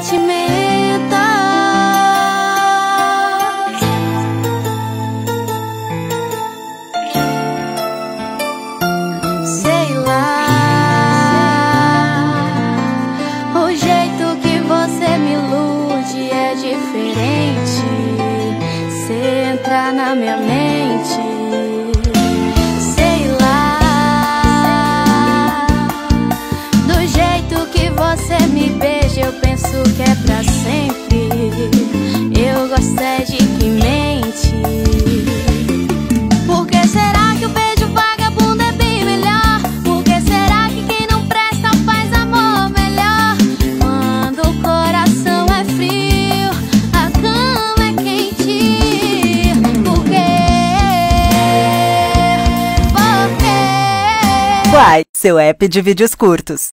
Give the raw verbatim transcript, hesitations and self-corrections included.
sentimento. Sei lá, o jeito que você me ilude é diferente. Cê entra na minha mente. Sei lá, do jeito que você me beija, eu penso que é pra sempre. Eu gosto é de quem mente. Por que será que o beijo vagabundo é bem melhor? Por que será que quem não presta faz amor melhor? Quando o coração é frio, a cama é quente. Por quê? Por quê? Uai, seu app de vídeos curtos.